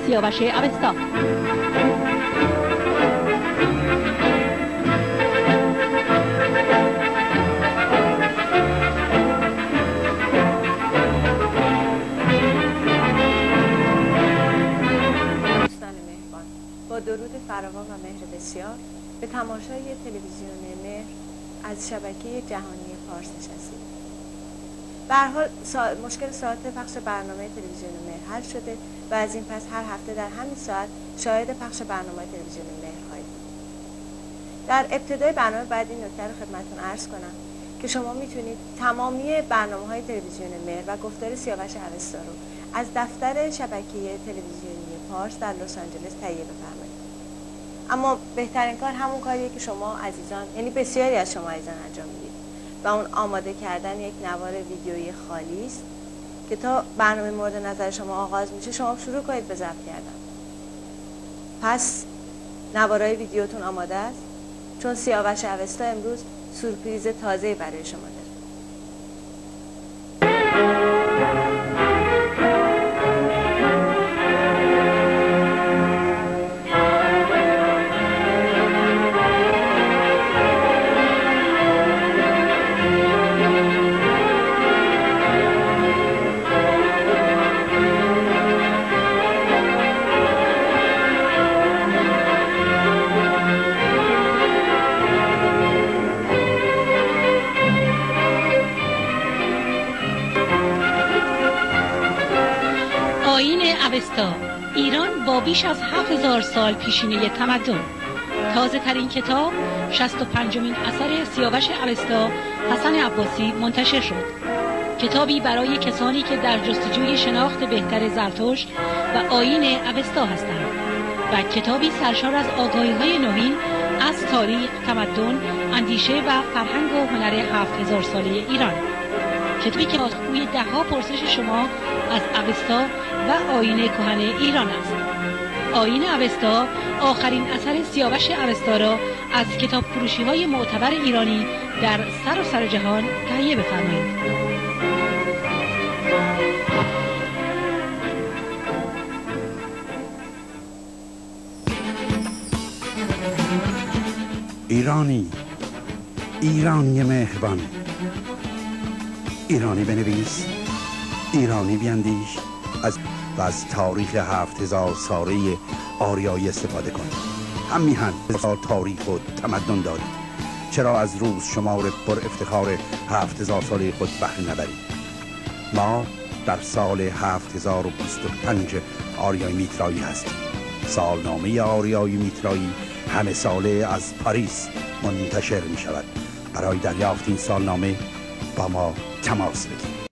سیاوش اوستا. با درود فراوان و مهر بسیار به تماشای تلویزیون مهر از شبکه جهانی پارس نشستید. به هر حال مشکل ساعت پخش برنامه تلویزیون مهر حل شده و از این پس هر هفته در همین ساعت شاهد پخش برنامه تلویزیون مهر خواهید بود. در ابتدای برنامه بعد این نکته رو خدمتتون عرض کنم که شما میتونید تمامی برنامه‌های تلویزیون مهر و گفتار سیاوش اوستا رو از دفتر شبکه تلویزیونی پارس در لس آنجلس تهیه بفرمایید. اما بهترین کار همون کاریه که شما عزیزان، یعنی بسیاری از شما عزیزان انجام میدید و اون آماده کردن یک نوار ویدیویی خالی است که تا برنامه مورد نظر شما آغاز میشه شما شروع کنید به ضبط کردن. پس نوارای ویدیوتون آماده است، چون سیاوش اوستا امروز سورپریز تازه‌ای برای شما داره. آیین اوستا، ایران با بیش از 7000 سال پیشینه تمدن. تازه ترین کتاب 65مین اثر سیاوش اوستا حسن عباسی منتشر شد. کتابی برای کسانی که در جستجوی شناخت بهتر زرتشت و آیین اوستا هستند و کتابی سرشار از آگاهی‌های نوین از تاریخ، تمدن، اندیشه و فرهنگ و هنر 7000 ساله ایران. کتابی که پاسخگوی ده‌ها پرسش شما از اوستا و آیین کهن ایران است. آیین اوستا آخرین اثر سیاوش اوستا را از کتاب فروشی‌های معتبر ایرانی در سراسر جهان تهیه بفرمایید. ایرانی مهربان، ایرانی بنویس، ایرانی بیندیش، از تاریخ 7000 ساله آریایی استفاده کن. هم میهن تاریخ و تمدن دارید، چرا از روز شمار پر افتخار 7000 ساله خود بهره نبرید؟ ما در سال 7025 آریای میترایی هستیم. سالنامه آریای میترایی همه ساله از پاریس منتشر می شود. برای دریافت این سالنامه با ما تماس بگیرید.